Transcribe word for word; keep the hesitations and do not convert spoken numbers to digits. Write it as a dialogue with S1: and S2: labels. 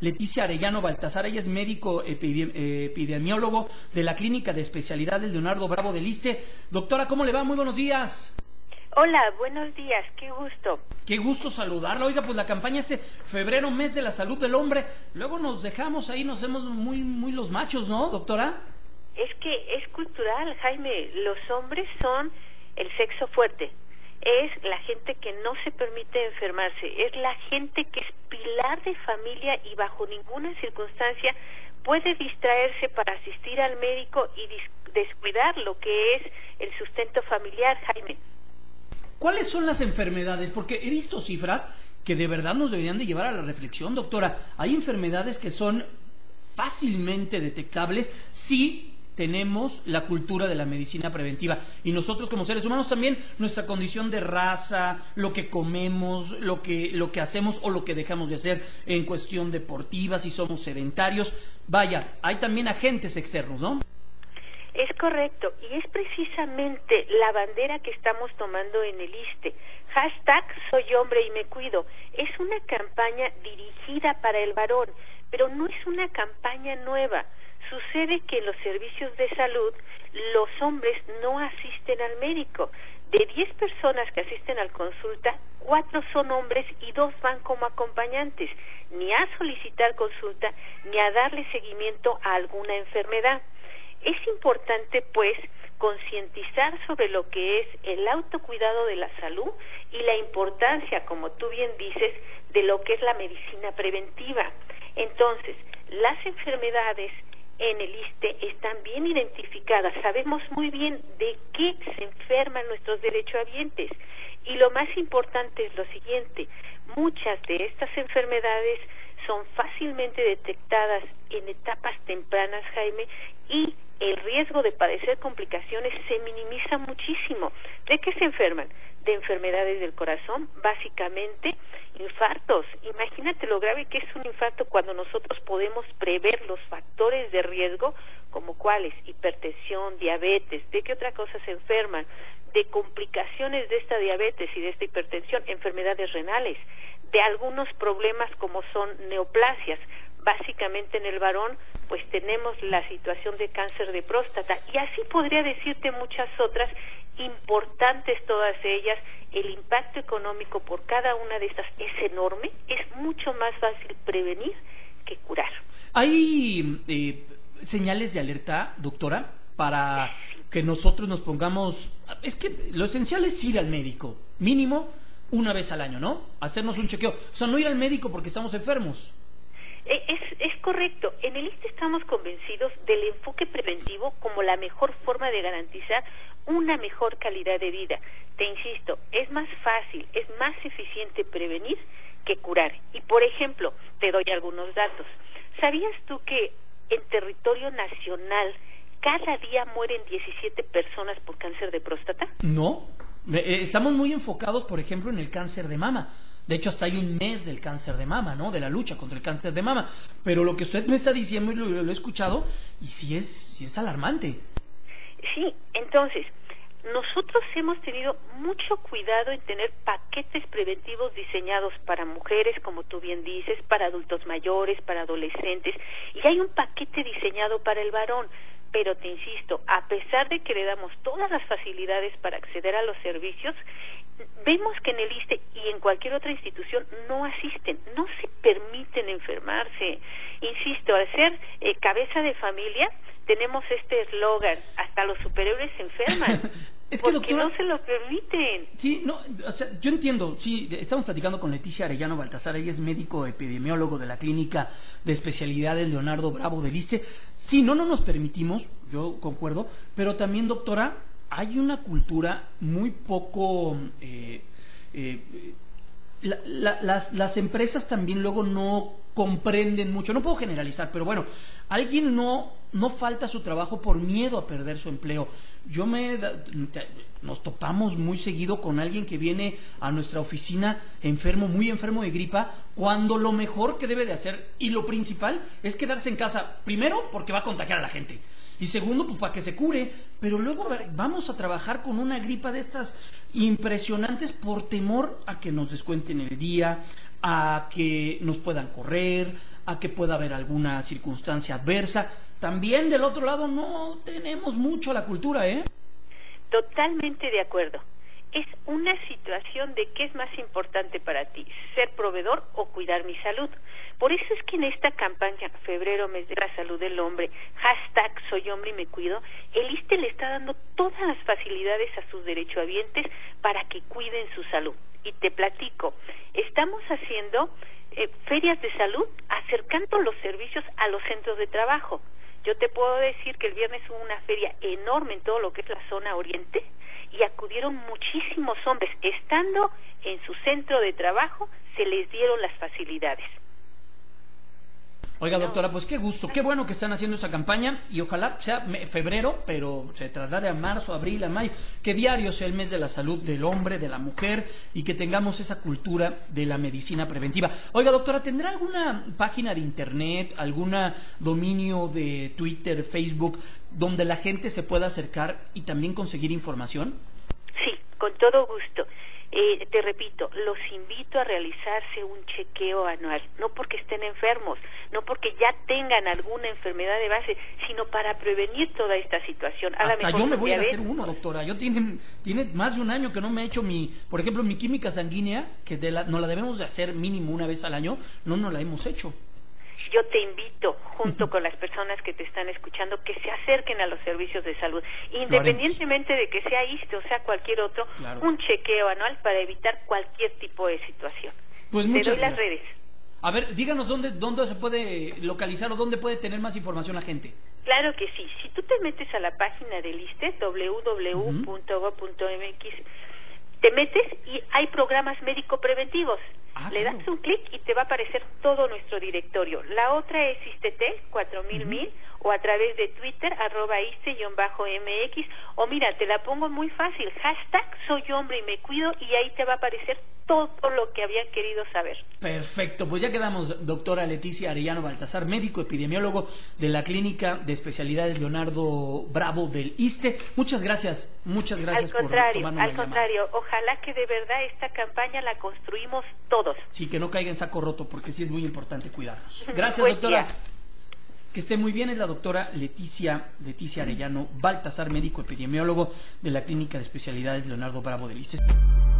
S1: Leticia Arellano Baltasar. Ella es médico epidemi epidemiólogo de la Clínica de Especialidades Leonardo Bravo del ISSSTE. Doctora, ¿cómo le va? Muy buenos días.
S2: Hola, buenos días, qué gusto.
S1: Qué gusto saludarla. Oiga, pues la campaña este febrero, mes de la salud del hombre, luego nos dejamos ahí, nos vemos muy, muy los machos, ¿no, doctora?
S2: Es que es cultural, Jaime, los hombres son el sexo fuerte, es la gente que no se permite enfermarse, es la gente que es pilar de familia y bajo ninguna circunstancia puede distraerse para asistir al médico y descuidar lo que es el sustento familiar, Jaime.
S1: ¿Cuáles son las enfermedades? Porque he visto cifras que de verdad nos deberían de llevar a la reflexión, doctora. Hay enfermedades que son fácilmente detectables si tenemos la cultura de la medicina preventiva. Y nosotros como seres humanos también, nuestra condición de raza, lo que comemos, lo que, lo que hacemos o lo que dejamos de hacer en cuestión deportiva, si somos sedentarios. Vaya, hay también agentes externos, ¿no?
S2: Es correcto, y es precisamente la bandera que estamos tomando en el ISSSTE. Hashtag Soy Hombre y Me Cuido. Es una campaña dirigida para el varón, pero no es una campaña nueva. Sucede que en los servicios de salud los hombres no asisten al médico. De diez personas que asisten a la consulta, cuatro son hombres y dos van como acompañantes, ni a solicitar consulta ni a darle seguimiento a alguna enfermedad. Es importante, pues, concientizar sobre lo que es el autocuidado de la salud y la importancia, como tú bien dices, de lo que es la medicina preventiva. Entonces, las enfermedades en el ISSSTE están bien identificadas, sabemos muy bien de qué se enferman nuestros derechohabientes. Y lo más importante es lo siguiente, muchas de estas enfermedades son fácilmente detectadas en etapas tempranas, Jaime, y el riesgo de padecer complicaciones se minimiza muchísimo. ¿De qué se enferman? De enfermedades del corazón, básicamente infartos. Imagínate lo grave que es un infarto cuando nosotros podemos prever los factores de riesgo, como cuáles, hipertensión, diabetes. ¿De qué otra cosa se enferman? De complicaciones de esta diabetes y de esta hipertensión, enfermedades renales, de algunos problemas como son neoplasias. Básicamente en el varón pues tenemos la situación de cáncer de próstata y así podría decirte muchas otras, importantes todas ellas. El impacto económico por cada una de estas es enorme, es mucho más fácil prevenir que curar.
S1: ¿Hay eh, señales de alerta, doctora, para que nosotros nos pongamos? Es que lo esencial es ir al médico, mínimo una vez al año, ¿no? Hacernos un chequeo, o sea, no ir al médico porque estamos enfermos.
S2: Es, es correcto. En el ISSSTE estamos convencidos del enfoque preventivo como la mejor forma de garantizar una mejor calidad de vida. Te insisto, es más fácil, es más eficiente prevenir que curar. Y por ejemplo, te doy algunos datos. ¿Sabías tú que en territorio nacional cada día mueren diecisiete personas por cáncer de próstata?
S1: No, estamos muy enfocados, por ejemplo, en el cáncer de mama. De hecho, hasta hay un mes del cáncer de mama, ¿no? De la lucha contra el cáncer de mama. Pero lo que usted me está diciendo, y lo, lo he escuchado, y sí es, sí es alarmante.
S2: Sí, entonces, nosotros hemos tenido mucho cuidado en tener paquetes preventivos diseñados para mujeres, como tú bien dices, para adultos mayores, para adolescentes, y hay un paquete diseñado para el varón. Pero te insisto, a pesar de que le damos todas las facilidades para acceder a los servicios, vemos que en el ISSSTE y en cualquier otra institución no asisten, no se permiten enfermarse. Insisto, al ser eh, cabeza de familia, tenemos este eslogan, hasta los superhéroes se enferman, es que, porque doctora, no se lo permiten.
S1: Sí, no, o sea, yo entiendo, sí, estamos platicando con Leticia Arellano Baltasar, ella es médico epidemiólogo de la Clínica de Especialidades Leonardo Bravo del ISSSTE. Sí, no, no nos permitimos, yo concuerdo, pero también, doctora, hay una cultura muy poco... Eh, eh, la, la, las, las empresas también luego no comprenden mucho, no puedo generalizar, pero bueno, alguien no, no falta a su trabajo por miedo a perder su empleo. Yo me... Nos topamos muy seguido con alguien que viene a nuestra oficina enfermo, muy enfermo de gripa, cuando lo mejor que debe de hacer, y lo principal, es quedarse en casa, primero porque va a contagiar a la gente, y segundo, pues para que se cure, pero luego vamos a trabajar con una gripa de estas impresionantes por temor a que nos descuenten el día, a que nos puedan correr, a que pueda haber alguna circunstancia adversa. También del otro lado no tenemos mucho la cultura, ¿eh?
S2: Totalmente de acuerdo. Es una situación de qué es más importante para ti, ser proveedor o cuidar mi salud. Por eso es que en esta campaña, febrero, mes de la salud del hombre, hashtag soy hombre y me cuido, el ISSSTE le está dando todas las facilidades a sus derechohabientes para que cuiden su salud. Y te platico, estamos haciendo eh, ferias de salud acercando los servicios a los centros de trabajo. Yo te puedo decir que el viernes hubo una feria enorme en todo lo que es la zona oriente y acudieron muchísimos hombres. Estando en su centro de trabajo, se les dieron las facilidades.
S1: Oiga, doctora, pues qué gusto, qué bueno que están haciendo esa campaña y ojalá sea febrero, pero se traslade a marzo, abril, a mayo, que diario sea el mes de la salud del hombre, de la mujer y que tengamos esa cultura de la medicina preventiva. Oiga, doctora, ¿tendrá alguna página de internet, algún dominio de Twitter, Facebook, donde la gente se pueda acercar y también conseguir información?
S2: Sí, con todo gusto. Eh, te repito, los invito a realizarse un chequeo anual, no porque estén enfermos, no porque ya tengan alguna enfermedad de base, sino para prevenir toda esta situación. A
S1: Hasta yo me voy a hacer uno, doctora. Yo tiene, tiene más de un año que no me he hecho mi, por ejemplo, mi química sanguínea, que de la, nos la debemos de hacer mínimo una vez al año, no nos la hemos hecho.
S2: Yo te invito, junto con las personas que te están escuchando, que se acerquen a los servicios de salud, independientemente de que sea ISSSTE o sea cualquier otro, claro. Un chequeo anual para evitar cualquier tipo de situación.
S1: Pues
S2: te
S1: muchas
S2: doy las
S1: gracias.
S2: redes.
S1: A ver, díganos dónde dónde se puede localizar o dónde puede tener más información la gente.
S2: Claro que sí. Si tú te metes a la página del ISSSTE, doble u doble u doble u punto gob punto eme equis, te metes y hay programas médico-preventivos. Ah, Le das claro. un clic y te va a aparecer todo nuestro directorio. La otra es ISSSTE cuatro mil uh-huh. mil o a través de Twitter, arroba ISSSTE-eme equis, o mira, te la pongo muy fácil, hashtag soy hombre y me cuido, y ahí te va a aparecer todo lo que habían querido saber.
S1: Perfecto, pues ya quedamos, doctora Leticia Arellano Baltazar, médico epidemiólogo de la Clínica de Especialidades Leonardo Bravo del ISSSTE. Muchas gracias, muchas gracias.
S2: Al contrario,
S1: por tomarnos
S2: al contrario, ojalá que de verdad esta campaña la construimos todos.
S1: Sí, que no caiga en saco roto, porque sí es muy importante cuidarnos. Gracias, doctora.
S2: Día.
S1: Que esté muy bien, es la doctora Leticia, Leticia Arellano Baltazar, médico epidemiólogo de la Clínica de Especialidades Leonardo Bravo del ISSSTE.